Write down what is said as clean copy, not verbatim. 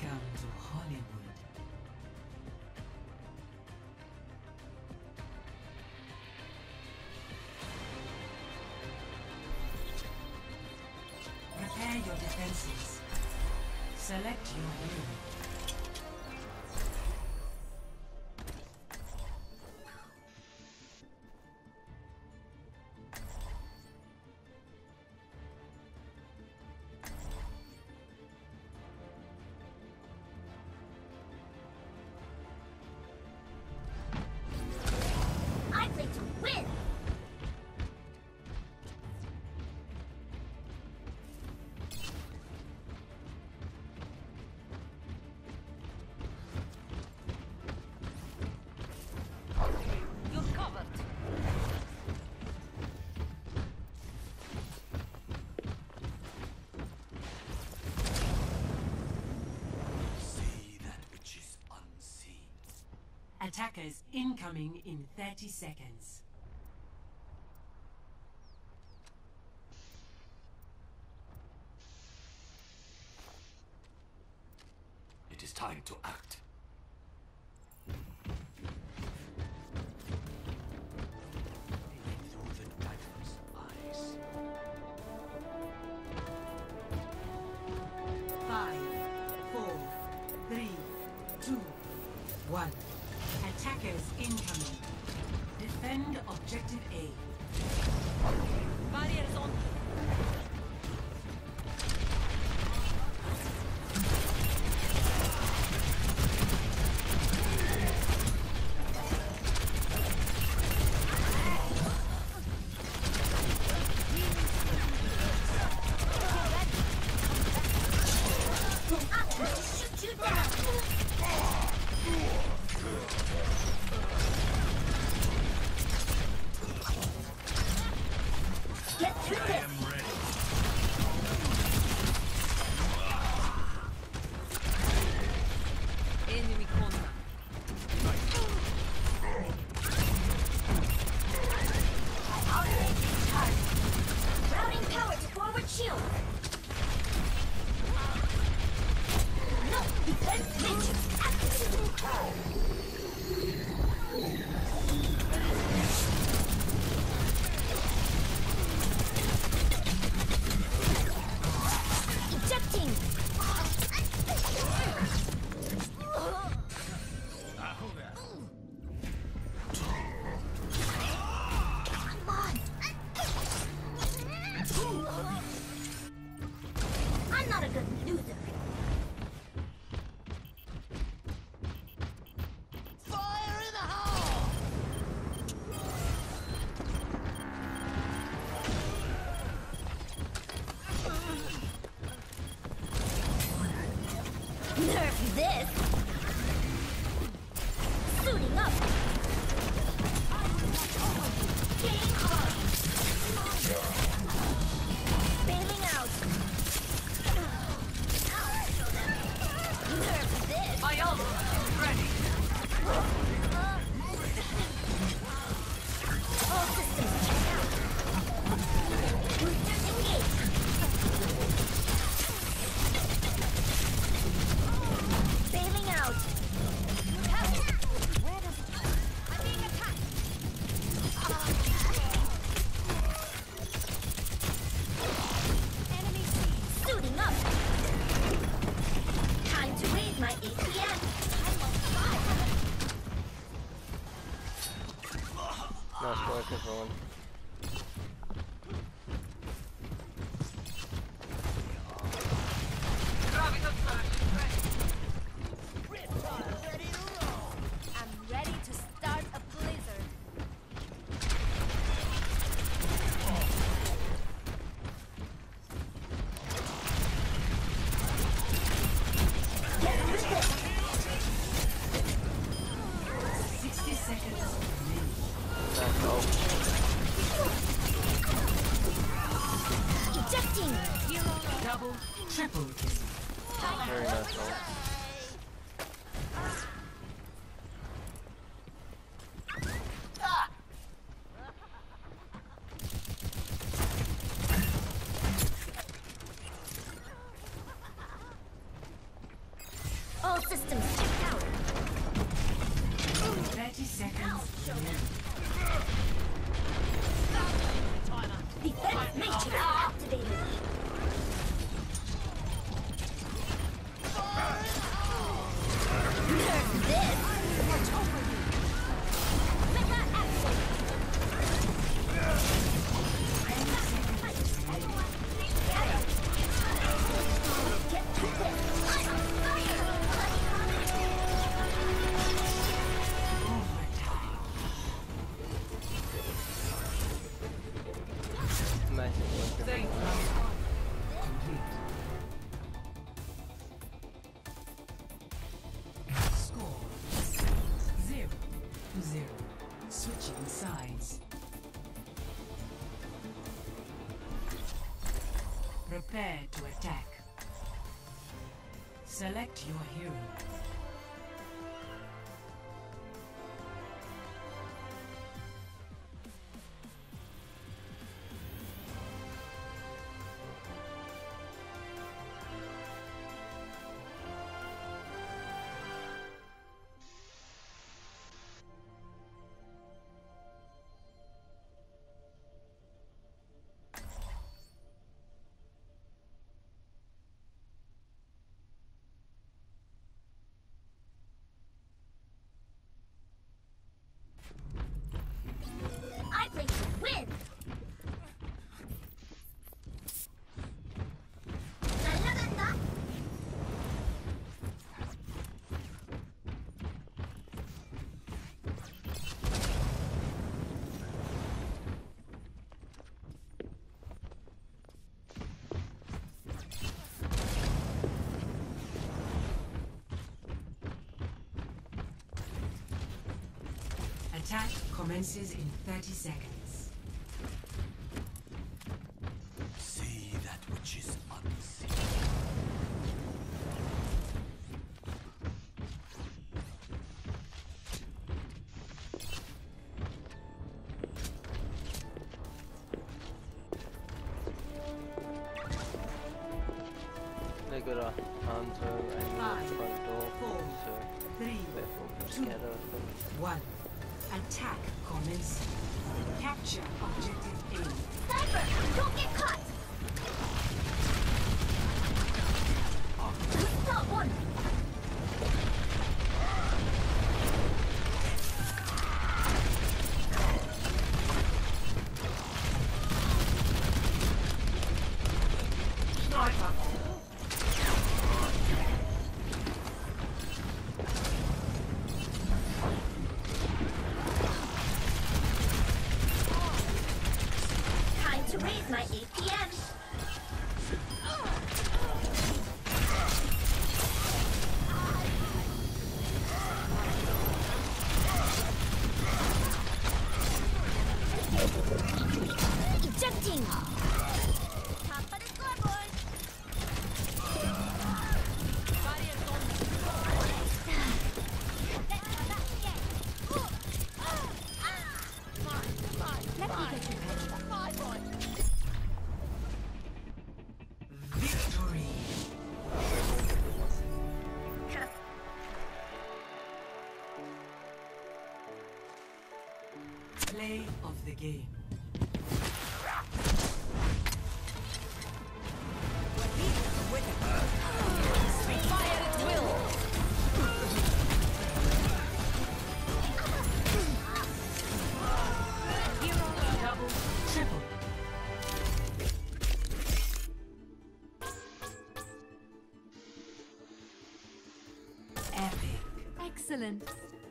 Welcome to Hollywood. Prepare your defenses. Select your hero. Attackers incoming in 30 seconds. It is time to act. Through the tiger's eyes. 5, 4, 3, 2, 1. Attackers incoming. Defend objective A. Barriers on. Shoot you down. Get through this! Enemy corner. I'll take this target. Routing power to forward shield. No defense matrix activated. Ejecting! Come on! I'm not a good loser. Fire in the hole! Nerf this! Suiting up! Game on! Bailing out! Nerf this! My ult is ready. All systems check out! Boosters engaged! Bailing out! I'm being attacked! Enemy suiting up! Time to raise my APM! Nice work, everyone. I'm ready to start a blizzard. Get with it! 60 seconds remaining. Nice ult. Ejecting! Double, triple kill. Very nice ult. All systems checked out. 30 seconds. Defense matrix activated. Nerf this. Watch over you. Mega action. Get to this. I'm on fire. Amazing work. Complete. 0-0. Switching sides. Prepare to attack. Select your hero. I play to win. 날라간다. Attack commences in 30 seconds. See that which is unseen. They got a hunter and a front door, so 3, therefore we're 2, scared of them. 1. Attack commencing. Capture objective A. Sniper, don't get caught. Stop one. Time to raise my APM. Ejecting. Top of the scoreboard. Victory. Play of the game. Fire at will. Double, triple. Epic. Excellent.